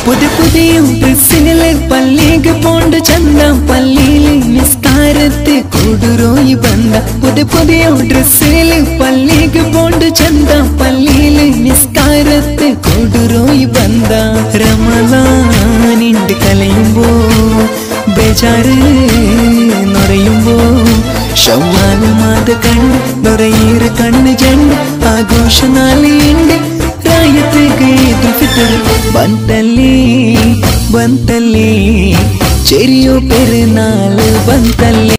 പുതിയ പുതിയ ഡ്രസ്സില് പള്ളിക്ക് പോണ്ട് ചന്ത പള്ളിയില് നിസ്കാരത്ത് കൂടുറോയി ബന്ധ പുതിയ പുതിയ ഡ്രസ്സില് പള്ളിക്ക് പോണ്ട് ചന്ത പള്ളിയില് നിസ്കാരത്ത് കൂടുറോയി ബന്ധ റമളാനിന്റെ കലയുമ്പോ ബേജാറ് നിറയുമ്പോ ശവ്വാൽ മാത കണ്ട് നിറയേറെ കണ്ണ് ജണ്ട് ആഘോഷ നാളിയുണ്ട് രായത്ത് ഈദുൽ ഫിത്ർ ബന്തല്ലേ ചെറിയോ പെരുന്നാൾ ബന്തല്ലേ.